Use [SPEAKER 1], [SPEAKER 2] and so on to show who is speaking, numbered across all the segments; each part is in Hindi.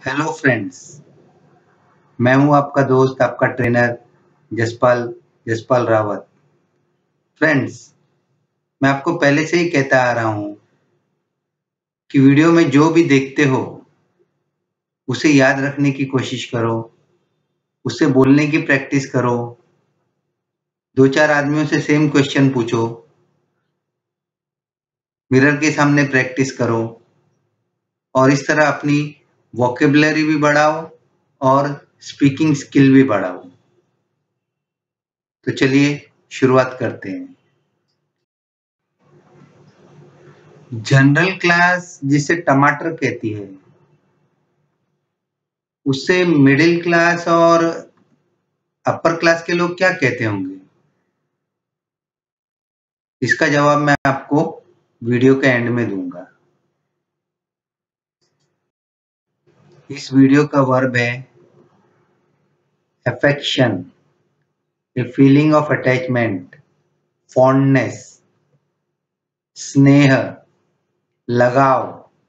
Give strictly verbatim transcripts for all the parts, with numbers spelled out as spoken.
[SPEAKER 1] हेलो फ्रेंड्स, मैं हूं आपका दोस्त, आपका ट्रेनर जसपाल जसपाल रावत। फ्रेंड्स, मैं आपको पहले से ही कहता आ रहा हूं कि वीडियो में जो भी देखते हो उसे याद रखने की कोशिश करो, उससे बोलने की प्रैक्टिस करो, दो चार आदमियों से सेम क्वेश्चन पूछो, मिरर के सामने प्रैक्टिस करो और इस तरह अपनी वोकेबुलरी भी बढ़ाओ और स्पीकिंग स्किल भी बढ़ाओ। तो चलिए शुरुआत करते हैं। जनरल क्लास जिसे टमाटर कहती है, उससे मिडिल क्लास और अपर क्लास के लोग क्या कहते होंगे? इसका जवाब मैं आपको वीडियो के एंड में दूंगा। इस वीडियो का वर्ब है affection, a feeling of attachment, fondness, स्नेह, लगाव।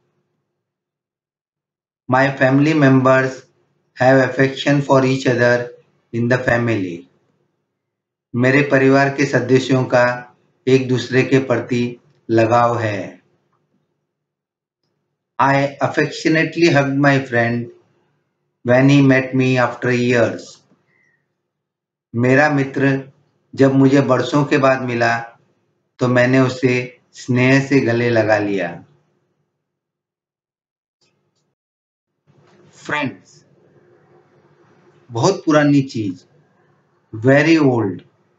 [SPEAKER 1] My family members have affection for each other in the family. मेरे परिवार के सदस्यों का एक दूसरे के प्रति लगाव है। I affectionately hugged my friend when he met me after years. मेरा मित्र जब मुझे बरसों के बाद मिला तो मैंने उसे स्नेह से गले लगा लिया। फ्रेंड्स, बहुत पुरानी चीज, वेरी ओल्ड,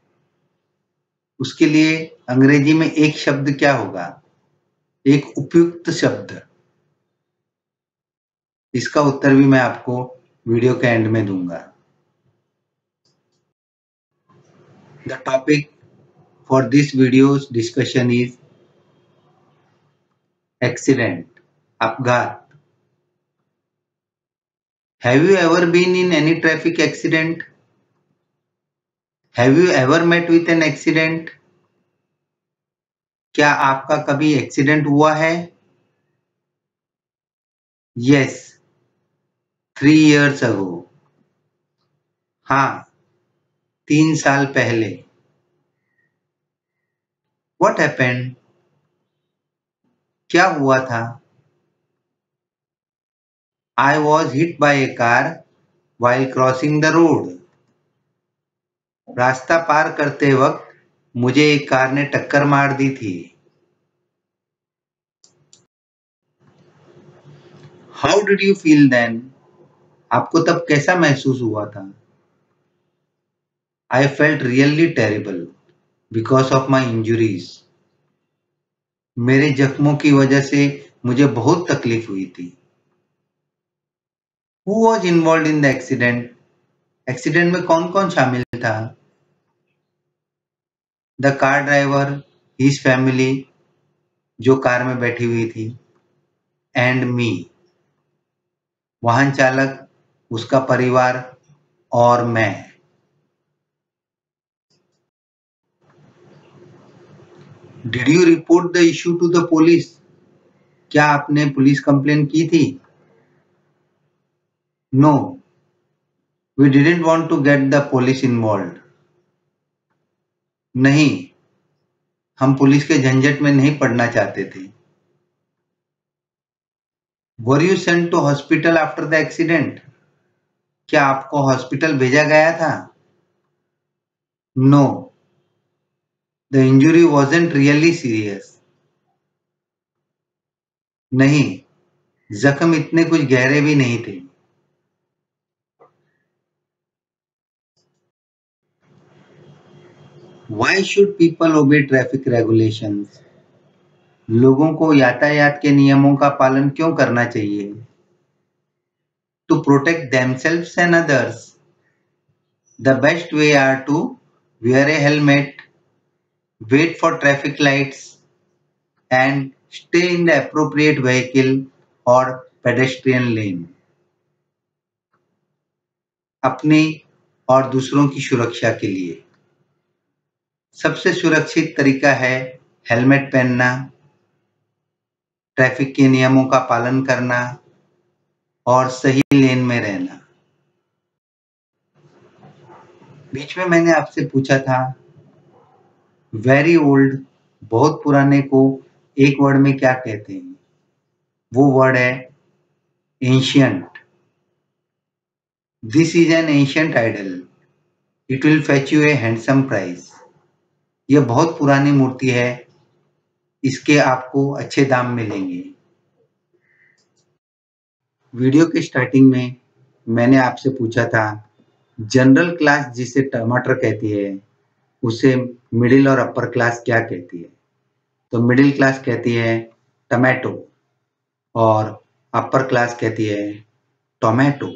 [SPEAKER 1] उसके लिए अंग्रेजी में एक शब्द क्या होगा? एक उपयुक्त शब्द। इसका उत्तर भी मैं आपको वीडियो के एंड में दूंगा। The topic for this video's discussion is accident, अपघात। Have you ever been in any traffic accident? Have you ever met with an accident? क्या आपका कभी एक्सीडेंट हुआ है? Yes, three years ago. हाँ, तीन साल पहले। What happened? क्या हुआ था? I was hit by a car while crossing the road. रास्ता पार करते वक्त मुझे एक कार ने टक्कर मार दी थी। How did you feel then? आपको तब कैसा महसूस हुआ था? I felt really terrible because of my injuries. मेरे जख्मों की वजह से मुझे बहुत तकलीफ हुई थी। Who was involved in the accident? Accident में कौन कौन शामिल था? The car driver, his family, जो कार में बैठी हुई थी, and me, वाहन चालक, उसका परिवार और मैं। Did you report the issue to the police? क्या आपने पुलिस कंप्लेन की थी? No, we didn't want to get the police involved. नहीं, हम पुलिस के झंझट में नहीं पड़ना चाहते थे। Were you sent to hospital after the accident? क्या आपको हॉस्पिटल भेजा गया था? No, the injury wasn't really serious. नहीं, जख्म इतने कुछ गहरे भी नहीं थे। Why should people obey traffic regulations? लोगों को यातायात के नियमों का पालन क्यों करना चाहिए? To protect themselves and others. The best way are to wear a helmet, wait for traffic lights, and stay in the appropriate vehicle or pedestrian lane. अपनी और दूसरों की सुरक्षा के लिए सबसे सुरक्षित तरीका है हेलमेट पहनना, ट्रैफिक के नियमों का पालन करना और सही लेन में रहना। बीच में मैंने आपसे पूछा था वेरी ओल्ड, बहुत पुराने को एक वर्ड में क्या कहते हैं? वो वर्ड है ancient. This is an ancient idol, it will fetch you a handsome price. यह बहुत पुरानी मूर्ति है, इसके आपको अच्छे दाम मिलेंगे। वीडियो के स्टार्टिंग में मैंने आपसे पूछा था जनरल क्लास जिसे टमाटर कहती है उसे मिडिल और अपर क्लास क्या कहती है? तो मिडिल क्लास कहती है टमाटो और अपर क्लास कहती है टोमेटो।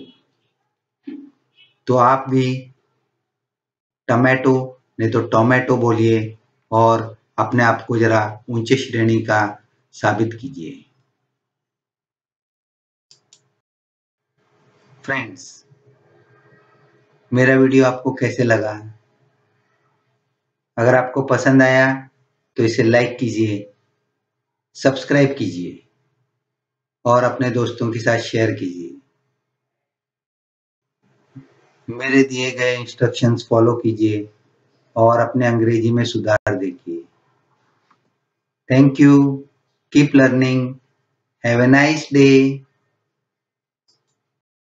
[SPEAKER 1] तो आप भी टमाटो नहीं तो टोमेटो बोलिए और अपने आप को जरा ऊंचे श्रेणी का साबित कीजिए। फ्रेंड्स, मेरा वीडियो आपको कैसे लगा? अगर आपको पसंद आया तो इसे लाइक कीजिए, सब्सक्राइब कीजिए और अपने दोस्तों के साथ शेयर कीजिए। मेरे दिए गए इंस्ट्रक्शंस फॉलो कीजिए और अपने अंग्रेजी में सुधार देखिए। Thank you, keep learning, have a nice day.